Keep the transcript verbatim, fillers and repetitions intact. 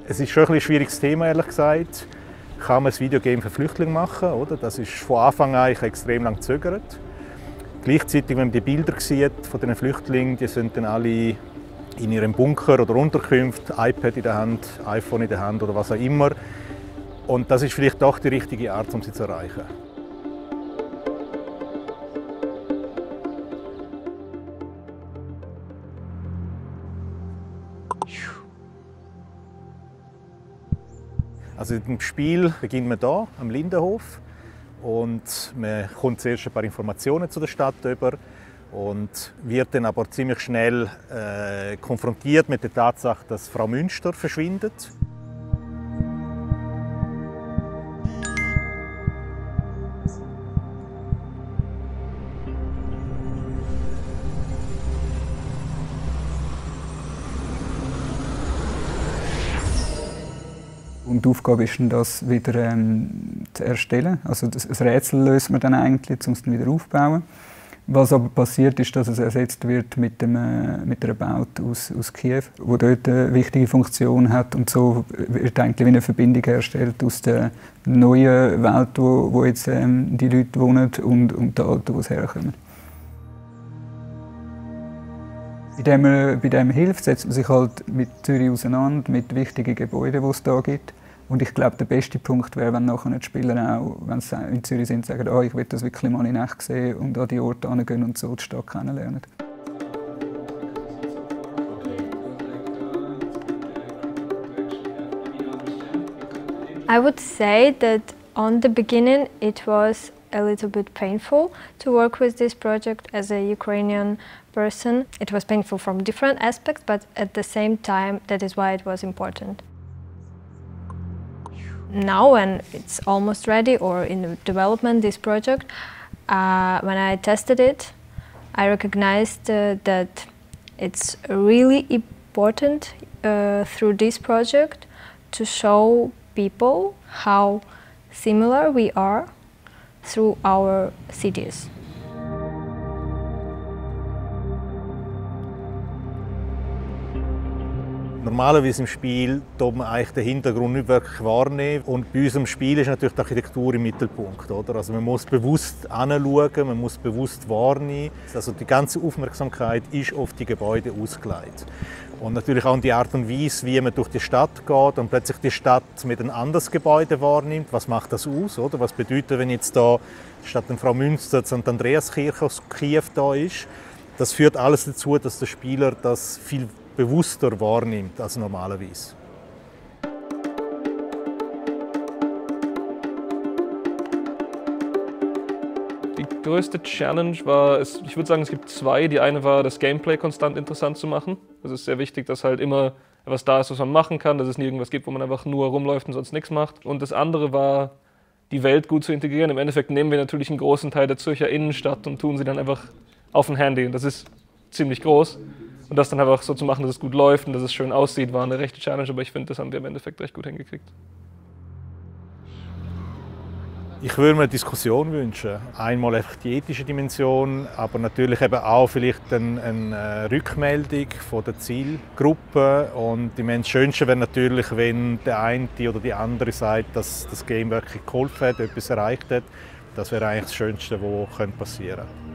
Es ist schon ein schwieriges Thema, ehrlich gesagt. Kann man ein Videogame für Flüchtlinge machen? Oder? Das ist von Anfang an extrem lang gezögert. Gleichzeitig, wenn man die Bilder sieht von den Flüchtlingen, die sind dann alle in ihrem Bunker oder Unterkunft, iPad in der Hand, iPhone in der Hand oder was auch immer. Und das ist vielleicht doch die richtige Art, um sie zu erreichen. Also im Spiel beginnt man hier am Lindenhof und man kommt zuerst ein paar Informationen zu der Stadt über und wird dann aber ziemlich schnell äh, konfrontiert mit der Tatsache, dass Frau Münster verschwindet. Und die Aufgabe ist dann, das wieder ähm, zu erstellen. Also das, das Rätsel löst man dann eigentlich, um es dann wieder aufzubauen. Was aber passiert, ist, dass es ersetzt wird mit, dem, äh, mit einer Baut aus, aus Kiew, die dort eine wichtige Funktion hat. Und so wird eigentlich wie eine Verbindung hergestellt aus der neuen Welt, wo, wo jetzt ähm, die Leute wohnen, und, und der alten, wo sie herkommen. Bei dem, äh, bei dem hilft, setzt man sich halt mit Zürich auseinander, mit wichtigen Gebäuden, die es da gibt. Und ich glaube, der beste Punkt wäre, wenn nachher die Spieler auch, wenn sie in Zürich sind, sagen, oh, ich will das wirklich mal in echt sehen und an die Orte hingehen und so die Stadt kennenlernen. I would say that on the beginning it was a little bit painful to work with this project as a Ukrainian person. It was painful from different aspects, but at the same time that is why it was important. Now when it's almost ready or in development, this project, uh, when I tested it, I recognized uh, that it's really important uh, through this project to show people how similar we are through our cities. Normalerweise im Spiel tut man eigentlich den Hintergrund nicht wirklich wahrnehmen. Und bei unserem Spiel ist natürlich die Architektur im Mittelpunkt. Oder? Also man muss bewusst hinschauen, man muss bewusst wahrnehmen. Also die ganze Aufmerksamkeit ist auf die Gebäude ausgelegt. Und natürlich auch die Art und Weise, wie man durch die Stadt geht und plötzlich die Stadt mit einem anderen Gebäude wahrnimmt. Was macht das aus? Oder? Was bedeutet, wenn jetzt da statt der Frau Münster die Sankt Andreaskirche aus Kiew da ist? Das führt alles dazu, dass der Spieler das viel bewusster wahrnimmt als normalerweise. Die größte Challenge war, ich würde sagen, es gibt zwei. Die eine war, das Gameplay konstant interessant zu machen. Es ist sehr wichtig, dass halt immer etwas da ist, was man machen kann, dass es nie irgendwas gibt, wo man einfach nur rumläuft und sonst nichts macht. Und das andere war, die Welt gut zu integrieren. Im Endeffekt nehmen wir natürlich einen großen Teil der Zürcher Innenstadt und tun sie dann einfach auf ein Handy. Und das ist ziemlich groß. Und das dann einfach so zu machen, dass es gut läuft und dass es schön aussieht, war eine rechte Challenge, aber ich finde, das haben wir im Endeffekt recht gut hingekriegt. Ich würde mir eine Diskussion wünschen. Einmal einfach die ethische Dimension, aber natürlich eben auch vielleicht eine, eine Rückmeldung von der Zielgruppe. Und das Schönste wäre natürlich, wenn der eine oder die andere sagt, dass das Game wirklich geholfen hat, etwas erreicht hat. Das wäre eigentlich das Schönste, was passieren könnte.